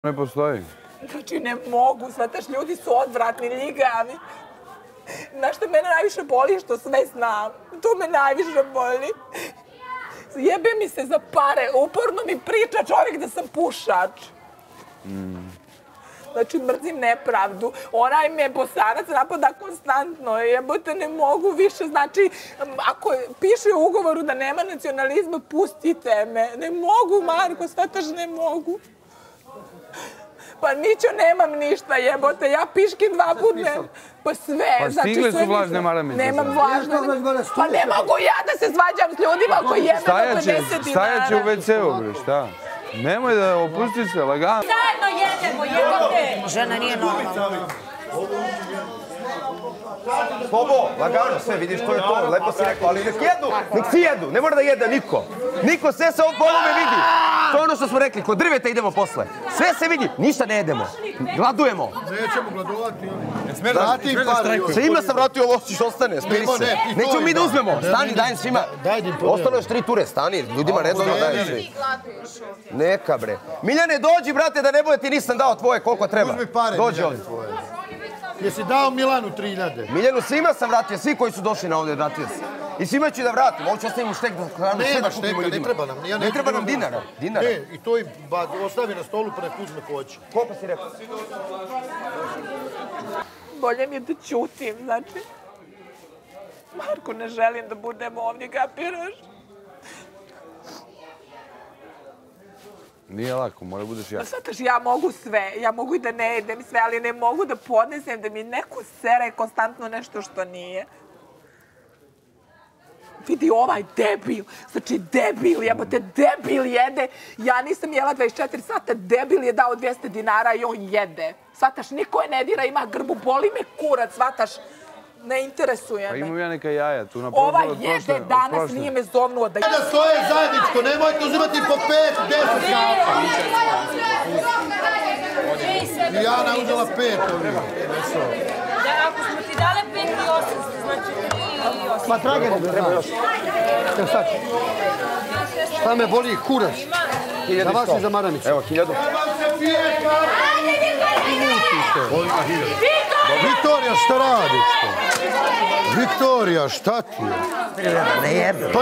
Ne postoji. Znači, ne mogu, svataš, ljudi su odvratni, ljigavi. Znaš što mene najviše boli, što sve znam. To me najviše boli. Jebe mi se za pare, uporno mi priča čovjek da sam pušač. Znači, mrzim nepravdu. Onaj me Bosanac napada konstantno. Jebote, ne mogu više. Znači, ako piše u ugovoru da nema nacionalizma, pustite me. Ne mogu, Marko, svataš, ne mogu. Pa ničo nemam ništa, jebote, ja piški 2 puta. Pa sve. Pa stigle su vlažne maramice. Nemam vlažne. Pa ne mogu ja da se svađam s ljudima koji jebe na 50 dinara. Stajaće u WC-u, bre, šta? Nemoj da opusti se, lagano. Zajedno jedemo, jebote! Žena nije normalna. Bobo, lagano sve, vidiš to je to, lepo si rekao, ali nek si jedu, ne mora da jede niko. Niko, sve se po ovome vidi. To je ono što smo rekli, kod drveta idemo posle. Sve se vidi, ništa ne jedemo. Gladujemo. Nećemo gladovati. Vrati pare. Svima sam vratio ovo što ostane, smiri se. Nećemo mi da uzmemo, stani, dajem svima. Ostalo još 3 ture, stani, ljudima redovno dajem svi. Neka bre. Miljane, dođi brate da ne bude ti nisam dao tvoje koliko treba. Uzmi pare, dođi ovdje. Jesi dao Milanu 3000? Miljanu, svima sam vratio, svi koji su došli na ovdje vratio sam. I svima ću da vratim, ovo ću ostavim u štek da hranu sve da kupimo ljudima. Ne treba nam. Ne treba nam dinara. Ne, i to im ostavi na stolu pa nek uzme ko hoće. Koliko si rekao? Bolje mi je da ćutim, znači. Marko, ne želim da budem ovdje, kapiraš? Nije lako, mora budeš jak. Svataš, ja mogu sve, ja mogu i da ne jedem sve, ali ne mogu da podnesem da mi neko sere konstantno nešto što nije. Vidi ovaj debil, znači debil, jebote, debil jede. Ja nisam jela 24 sata, debil je dao 200 dinara i on jede. Svataš, niko je ne dira, ima grbu, boli me kurac, svataš, ne interesuje me. Pa imam ja neka jaja, tu na prošle. Ovaj jede danas, nije me zovnuo da... Da stoje zajedničko, nemojte uzimati po 5, 10 sata. I Jana uzela 5 ovdje. Ako smo ti dale 5 i 800, znači 3 i 800. Ma traganje, treba još. Šta me boli kurac? Za vas i za maramicu. Evo, 1000. Viktorija, šta radiš? Viktorija, šta ti je? Pa